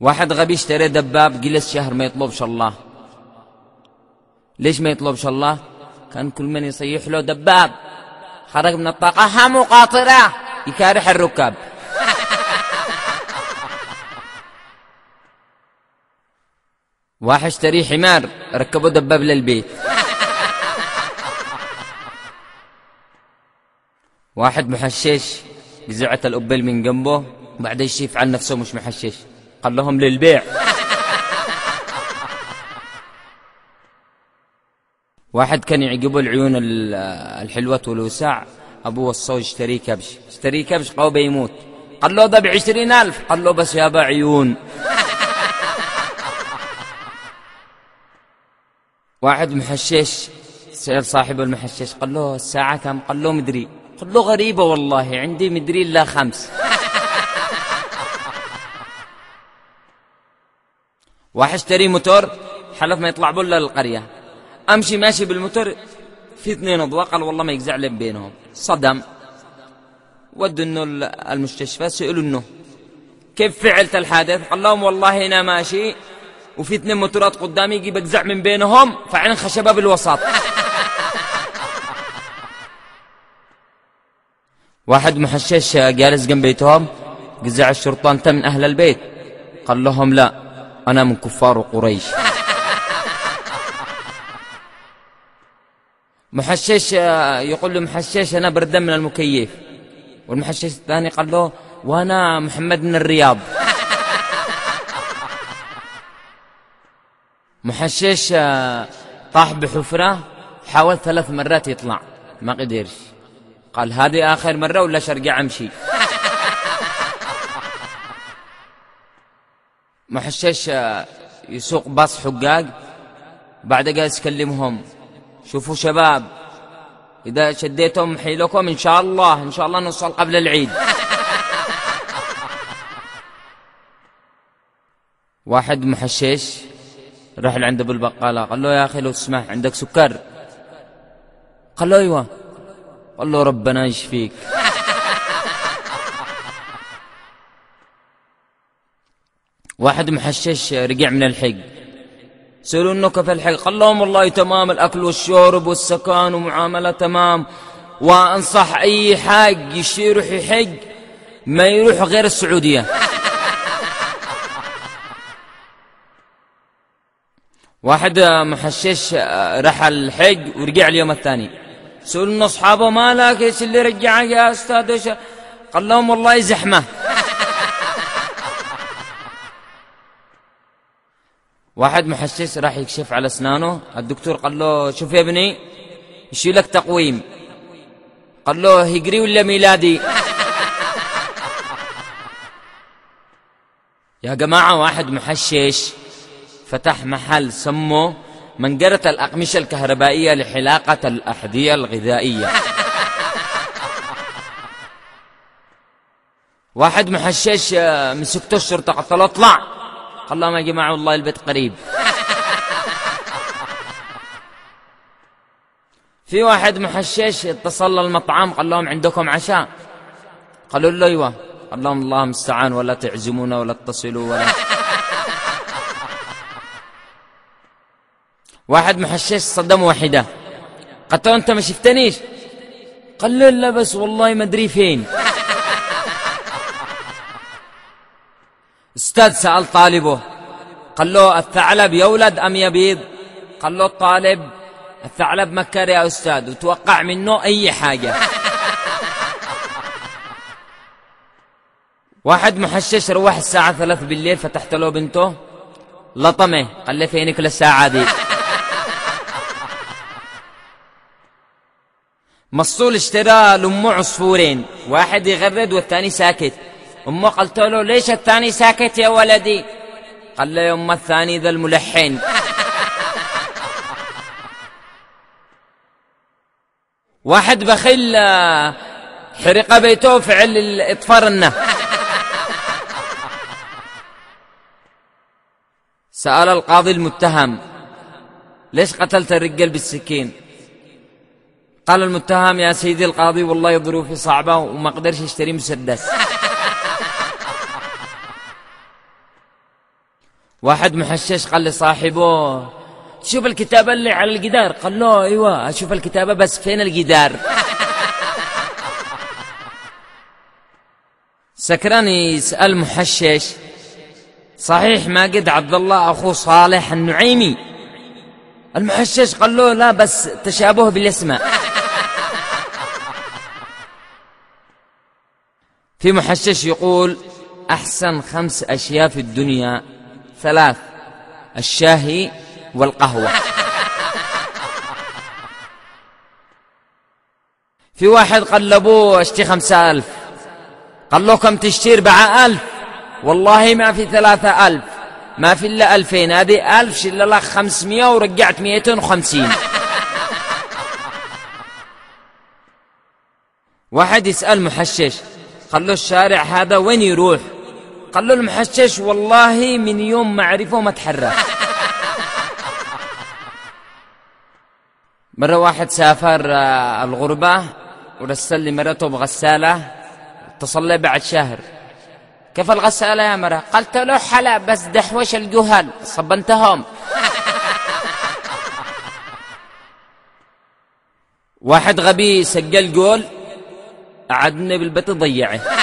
واحد غبي اشترى دباب، جلس شهر ما يطلبش الله. ليش ما يطلبش الله؟ كان كل من يصيح له دباب خرج من الطاقة ها مقاطرة يكارح الركاب. واحد اشتري حمار ركبوا دباب للبيت. واحد محشش جزعت القبل من جنبه وبعدين يشيف عن نفسه مش محشش، قال لهم للبيع. واحد كان يعجبه العيون الحلوة والوسع، أبوه وصاه يشتري كبش، اشتري كبش قوي يموت، قال له ده ب20,000، قال له بس يابا عيون. واحد محشش سأل صاحبه المحشش قال له الساعة كم؟ قال له مدري، قال له غريبة والله عندي مدري إلا 5. واحد اشتري موتور حلف ما يطلع بله للقرية، أمشي ماشي بالموتور في 2 أضواء، قال والله ما يجزع لب بينهم، صدم. ودوا إنه المستشفى، سئلوا إنه كيف فعلت الحادث؟ قال لهم والله أنا ماشي وفي 2 موتورات قدامي يجي بجزع من بينهم فعين خشبة بالوسط. واحد محشش جالس جنب بيتهم، جزع الشرطة أنت من أهل البيت؟ قال لهم لا أنا من كفار قريش. محشش يقول له محشش أنا بردان من المكيف، والمحشش الثاني قال له وأنا محمد من الرياض. محشش طاح بحفرة، حاول 3 مرات يطلع ما قدرش، قال هذه آخر مرة ولا شرجع أمشي. محشش يسوق باص حقاق، بعد جالس يكلمهم شوفوا شباب إذا شديتم حيلكم إن شاء الله نوصل قبل العيد. واحد محشش راح لعند ابو البقالة قال له يا أخي لو تسمح عندك سكر؟ قال له أيوة، قال له ربنا يشفيك. واحد محشش رجع من الحج، سألوا انه كيف الحج؟ قال لهم والله تمام، الأكل والشرب والسكن ومعاملة تمام، وأنصح أي حاج يروح يحج ما يروح غير السعودية. واحد محشش راح الحج ورجع اليوم الثاني، سألوا انه أصحابه مالك ايش اللي رجعك يا أستاذ ايش؟ قال لهم والله زحمة. واحد محشش راح يكشف على أسنانه، الدكتور قال له شوف يا ابني يشيلك تقويم، قال له هجري ولا ميلادي؟ يا جماعة واحد محشش فتح محل سموه منجرة الأقمشة الكهربائية لحلاقة الأحذية الغذائية. واحد محشش مسكته الشرطة قال له اطلع، قال لهم يا جماعة والله البيت قريب. في واحد محشش اتصل للمطعم قال لهم عندكم عشاء؟ قالوا له ايوه، قال لهم الله المستعان ولا تعزمونا ولا اتصلوا ولا. واحد محشش صدم واحدة، قالت له انت ما شفتنيش؟ قال له لا بس والله ما ادري فين. استاذ سأل طالبه قال له الثعلب يولد أم يبيض؟ قال له الطالب الثعلب مكر يا أستاذ وتوقع منه أي حاجة. واحد محشش روح الساعة 3 بالليل، فتحت له بنته لطمه، قال له فينك للساعة دي؟ مصول اشترى لأمه عصفورين، واحد يغرد والثاني ساكت، أمه قالت له ليش الثاني ساكت يا ولدي؟ قال له يا أم الثاني ذا الملحن. واحد بخيل حرق بيته فعل إطفار النار، سأل القاضي المتهم ليش قتلت الرجال بالسكين؟ قال المتهم يا سيدي القاضي والله ظروفي صعبة وما قدرش يشتري مسدس. واحد محشش قال لصاحبه: تشوف الكتابة اللي على الجدار؟ قال له: ايوه اشوف الكتابة، بس فين الجدار؟ سكران يسأل محشش: صحيح ماجد عبد الله أخو صالح النعيمي؟ المحشش قال له: لا، بس تشابه بالاسماء. في محشش يقول: أحسن 5 أشياء في الدنيا 3: الشاهي والقهوة. في واحد قال لأبوه: اشتري 5000. قال له: كم تشتري؟ 4000. والله ما في 3000، ما في إلا 2000. هذه 1000 شل لك 500 ورجعت 250. واحد يسأل محشش، قال له: الشارع هذا وين يروح؟ قال له المحشش: والله من يوم ما أعرفه ما تحرك. مرة واحد سافر الغربة ورسل لي مرته بغسالة، اتصل لي بعد شهر: كيف الغسالة يا مرة؟ قلت له: حلا، بس دحوش الجهال صبنتهم. واحد غبي سجل جول، قعدني بالبيت ضيعه.